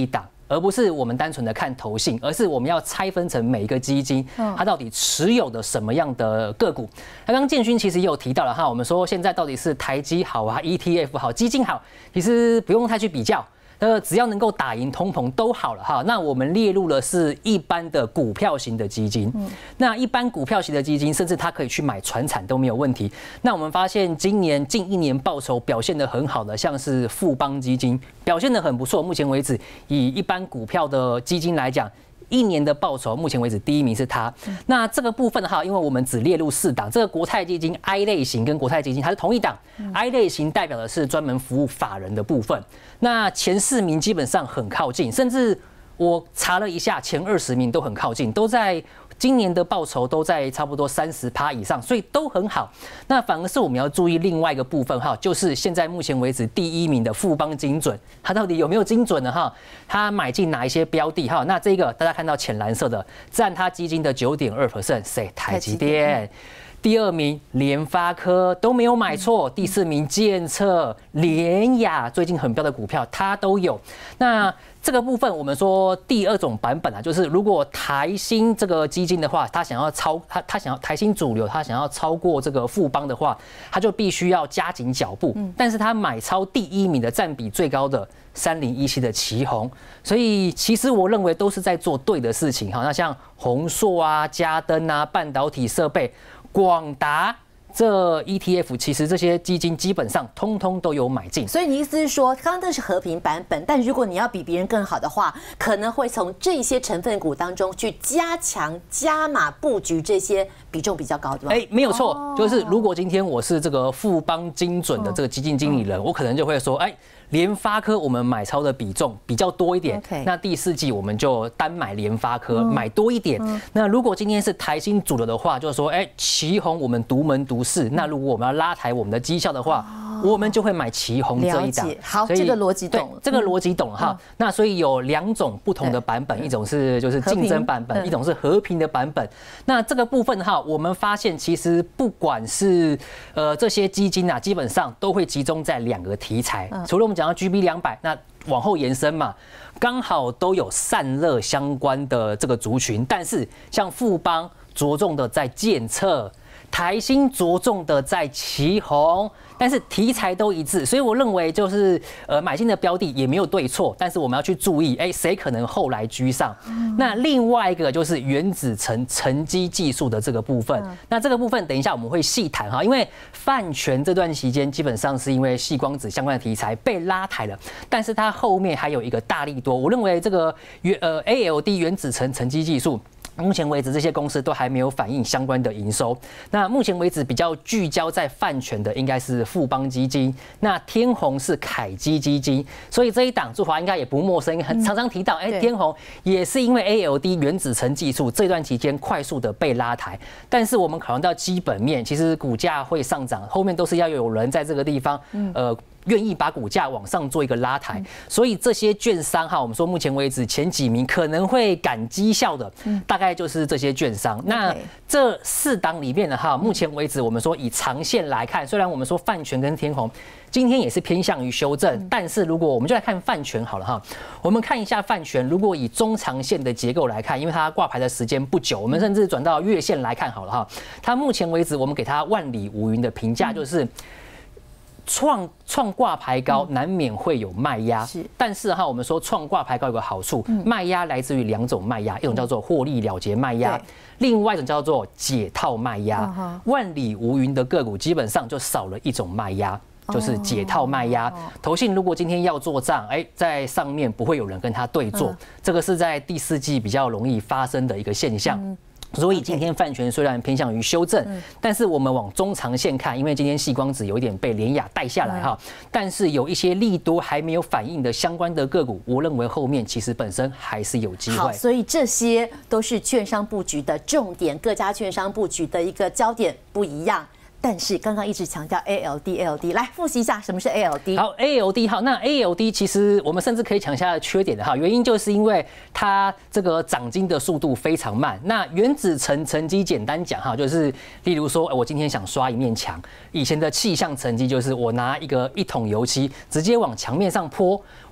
而不是我们单纯的看投信，而是我们要拆分成每一个基金，它到底持有的什么样的个股。那刚刚建勋其实也有提到了哈，我们说现在到底是台积好啊 ，E T F 好，基金好，其实不用太去比较。呃，只要能够打赢通膨都好了哈。那我们列入了是一般的股票型的基金，嗯、那一般股票型的基金，甚至它可以去买传产都没有问题。那我们发现今年近一年报酬表现得很好的，像是富邦基金表现得很不错。目前为止，以一般股票的基金来讲，一年的报酬，目前为止第一名是它。那这个部分哈，因为我们只列入四档，这个国泰基金 I 类型跟国泰基金它是同一档 ，I 类型代表的是专门服务法人的部分。那前四名基本上很靠近，甚至我查了一下，前二十名都很靠近，都在今年的报酬都在差不多三十趴以上，所以都很好。那反而是我们要注意另外一个部分哈，就是现在目前为止第一名的富邦精准，它到底有没有精准呢哈？它买进哪一些标的哈？那这个大家看到浅蓝色的，占它基金的九点二 percent， 谁？台积电。第二名联发科都没有买错，第四名建策、联亚最近很标的股票它都有。那这个部分我们说第二种版本啊，就是如果台新这个基金的话，它想要超它它想要台新主流，它想要超过这个富邦的话，它就必须要加紧脚步。但是它买超第一名的占比最高的三零一七的奇鋐，所以其实我认为都是在做对的事情。好，那像宏硕啊、嘉登啊、半导体设备。广达这 E T F 其实这些基金基本上通通都有买进， 所以你意思是说，刚刚这是和平版本，但如果你要比别人更好的话，可能会从这些成分股当中去加强、加码布局这些比重比较高的。 哎，没有错，哦、就是如果今天我是这个富邦精准的这个基金经理人，哦、我可能就会说，哎。联发科我们买超的比重比较多一点， okay. 那第四季我们就单买联发科，嗯、买多一点。嗯、那如果今天是台新主流的话，就是说，哎，奇鋐我们独门独市。嗯、那如果我们要拉抬我们的绩效的话，哦、我们就会买奇鋐这一档。 好，这个逻辑懂了。 这个逻辑懂了哈。嗯、那所以有两种不同的版本，一种是就是竞争版本，一种是和平的版本。那这个部分哈，我们发现其实不管是呃这些基金啊，基本上都会集中在两个题材，嗯、除了我们讲。然后 G B 两百，那往后延伸嘛，刚好都有散热相关的这个族群，但是像富邦着重的在建策，台新着重的在奇鋐，但是题材都一致，所以我认为就是呃买进的标的也没有对错，但是我们要去注意，哎，谁可能后来居上？嗯、那另外一个就是原子层沉积技术的这个部分，嗯、那这个部分等一下我们会细谈哈，因为泛权这段期间基本上是因为矽光子相关的题材被拉抬了，但是它后面还有一个大利多，我认为这个原呃 A L D 原子层沉积技术。目前为止，这些公司都还没有反映相关的营收。那目前为止比较聚焦在泛权的，应该是富邦基金。那天鋐是凯基基金，所以这一档祝华应该也不陌生，很常常提到。哎、欸，天鋐也是因为 A L D 原子层技术这段期间快速的被拉抬，但是我们考量到基本面，其实股价会上涨，后面都是要有人在这个地方，呃。愿意把股价往上做一个拉抬，所以这些券商哈，我们说目前为止前几名可能会赶绩效的，大概就是这些券商。那这四档里面的哈，目前为止我们说以长线来看，虽然我们说泛权跟天鋐今天也是偏向于修正，但是如果我们就来看泛权好了哈，我们看一下泛权，如果以中长线的结构来看，因为它挂牌的时间不久，我们甚至转到月线来看好了哈，它目前为止我们给它万里无云的评价就是。创创挂牌高，难免会有卖压。是，但是哈，我们说创挂牌高有个好处，卖压来自于两种卖压，一种叫做获利了结卖压，另外一种叫做解套卖压。万里无云的个股基本上就少了一种卖压。就是解套卖压，投信如果今天要做账，哎，在上面不会有人跟他对做，这个是在第四季比较容易发生的一个现象。所以今天泛权虽然偏向于修正，但是我们往中长线看，因为今天矽光子有一点被联亚带下来哈，但是有一些利多还没有反应的相关的个股，我认为后面其实本身还是有机会。 好，所以这些都是券商布局的重点，各家券商布局的一个焦点不一样。但是刚刚一直强调 A L D，A L D 来复习一下什么是 A L D。 好 ，A L D 好，那 A L D 其实我们甚至可以讲一下缺点的哈，原因就是因为它这个长金的速度非常慢。那原子层沉积简单讲哈，就是例如说我今天想刷一面墙，以前的气象沉积就是我拿一个一桶油漆直接往墙面上泼，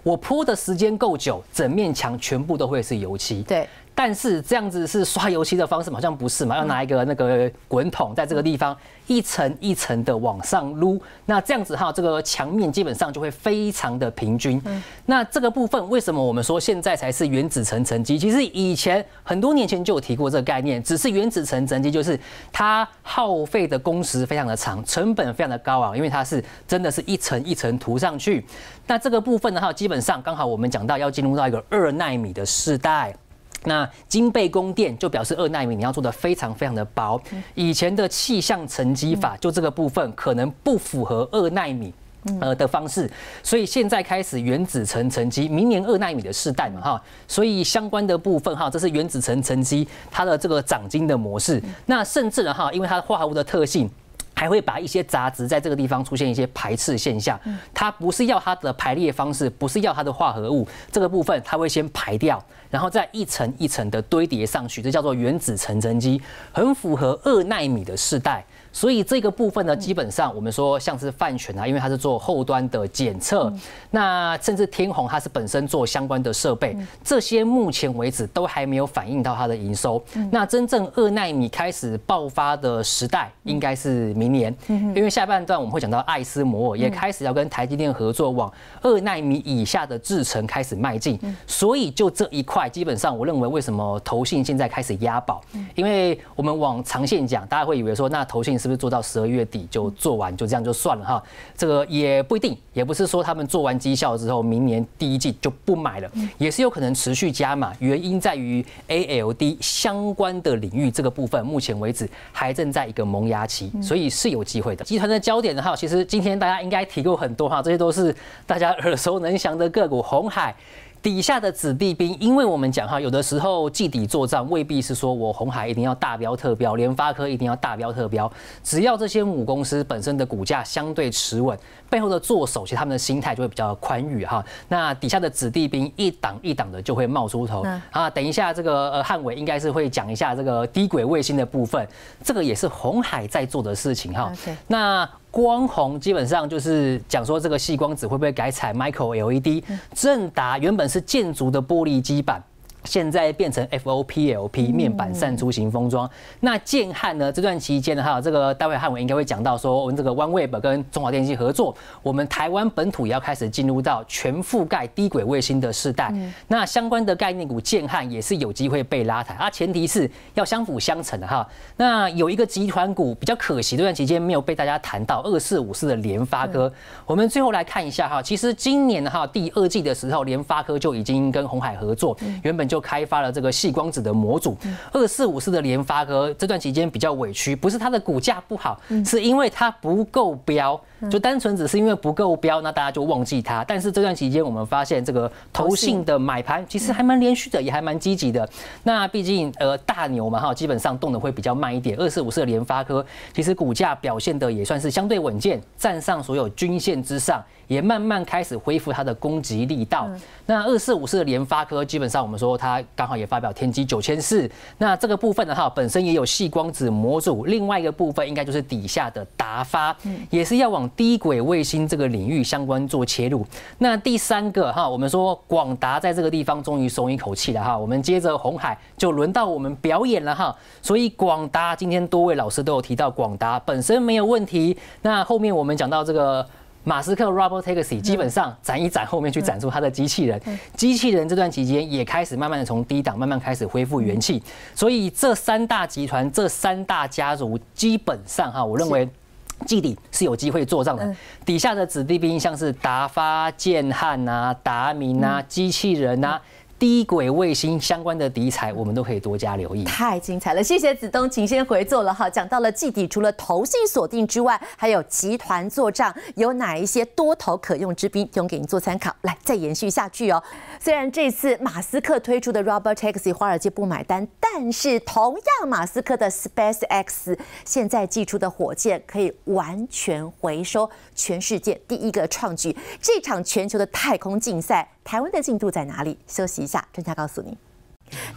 我铺的时间够久，整面墙全部都会是油漆。 对。 但是这样子是刷油漆的方式，好像不是嘛？要拿一个那个滚筒在这个地方一层一层的往上撸，那这样子哈，这个墙面基本上就会非常的平均。那这个部分为什么我们说现在才是原子层层机？其实以前很多年前就有提过这个概念，只是原子层层机就是它耗费的工时非常的长，成本非常的高昂，因为它是真的是一层一层涂上去。那这个部分的话，基本上刚好我们讲到要进入到一个二奈米的世代。那金贝供电就表示二奈米你要做的非常非常的薄，以前的气象沉积法就这个部分可能不符合二奈米。呃的方式，所以现在开始原子层层机，明年二奈米的世代嘛哈，所以相关的部分哈，这是原子层层机它的这个长晶的模式。那甚至呢哈，因为它的化合物的特性。还会把一些杂质在这个地方出现一些排斥现象，它不是要它的排列方式，不是要它的化合物，这个部分它会先排掉，然后再一层一层的堆叠上去，这叫做原子层层机，很符合二奈米的世代。所以这个部分呢，基本上我们说像是泛全啊，因为它是做后端的检测，那甚至天弘它是本身做相关的设备，这些目前为止都还没有反映到它的营收。那真正二奈米开始爆发的时代，应该是明年，因为下半段我们会讲到艾斯摩尔也开始要跟台积电合作，往二奈米以下的制程开始迈进。所以就这一块，基本上我认为为什么投信现在开始押宝，因为我们往长线讲，大家会以为说那投信是不是做到十二月底就做完，就这样就算了哈？这个也不一定，也不是说他们做完绩效之后，明年第一季就不买了，也是有可能持续加码。原因在于 A L D 相关的领域这个部分，目前为止还正在一个萌芽期，所以是有机会的。集团的焦点的话，其实今天大家应该提过很多哈，这些都是大家耳熟能详的个股，鸿海。底下的子弟兵，因为我们讲哈，有的时候季底作战未必是说我鸿海一定要大标特标，联发科一定要大标特标，只要这些母公司本身的股价相对持稳，背后的做手其实他们的心态就会比较宽裕哈。那底下的子弟兵一档一档的就会冒出头啊。等一下这个呃汉伟应该是会讲一下这个低轨卫星的部分，这个也是鸿海在做的事情哈。那光弘基本上就是讲说这个矽光子会不会改采 Micro L E D， 正达原本是建筑的玻璃基板。现在变成 F O P L P 面板散出型封装。那建汉呢？这段期间呢，还有这个待会汉伟应该会讲到说，我们这个 OneWeb 跟中华电信合作，我们台湾本土也要开始进入到全覆盖低轨卫星的世代。那相关的概念股建汉也是有机会被拉抬，啊，前提是要相辅相成的哈。那有一个集团股比较可惜，这段期间没有被大家谈到二四五四的联发科。我们最后来看一下哈，其实今年哈第二季的时候，联发科就已经跟鸿海合作，原本就开发了这个矽光子的模组。二四五四的联发科这段期间比较委屈，不是它的股价不好，是因为它不够标，就单纯只是因为不够标，那大家就忘记它。但是这段期间我们发现这个投信的买盘其实还蛮连续的，也还蛮积极的。那毕竟呃大牛嘛哈，基本上动的会比较慢一点。二四五四的联发科其实股价表现的也算是相对稳健，站上所有均线之上，也慢慢开始恢复它的攻击力道。那二四五四的联发科基本上我们说它刚好也发表天玑九千四，那这个部分的话本身也有矽光子模组，另外一个部分应该就是底下的达发，也是要往低轨卫星这个领域相关做切入。那第三个哈，我们说广达在这个地方终于松一口气了哈，我们接着鸿海就轮到我们表演了哈，所以广达今天多位老师都有提到广达本身没有问题，那后面我们讲到这个马斯克 Robotaxi 基本上展一展，后面去展出他的机器人，机器人这段期间也开始慢慢的从低档慢慢开始恢复元气，所以这三大集团、这三大家族基本上哈，我认为季底是有机会做账的。底下的子弟兵像是达发、建汉啊、达明啊、机器人啊。低轨卫星相关的题材，我们都可以多加留意。 太精彩了，谢谢子东，请先回座了哈。讲到了季底，除了投信锁定之外，还有集团做账，有哪一些多头可用之兵，提供给您做参考。来，再延续下去哦。虽然这次马斯克推出的 Robotaxi 华尔街不买单，但是同样马斯克的 SpaceX 现在寄出的火箭可以完全回收，全世界第一个创举。这场全球的太空竞赛，台湾的进度在哪里？休息一下，专家告诉你。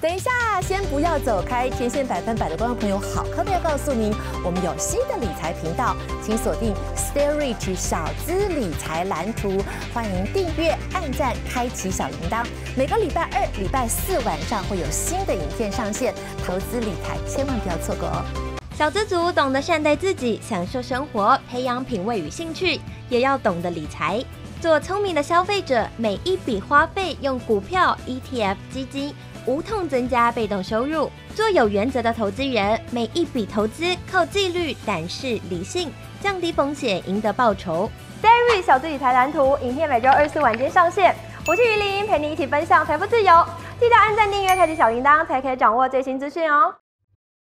等一下，先不要走开，天线百分百的观众朋友，好康的要告诉您，我们有新的理财频道，请锁定 StayRich 小资理财蓝图，欢迎订阅、按赞、开启小铃铛。每个礼拜二、礼拜四晚上会有新的影片上线，投资理财千万不要错过哦。 小资族懂得善待自己，享受生活，培养品味与兴趣，也要懂得理财。做聪明的消费者，每一笔花费用股票、E T F 基金，无痛增加被动收入。做有原则的投资人，每一笔投资靠纪律、胆识、理性，降低风险，赢得报酬。 StayRich 小资理财蓝图影片每周二四晚间上线，我是于林，陪你一起分享财富自由。记得按赞、订阅、开启小铃铛，才可以掌握最新资讯哦。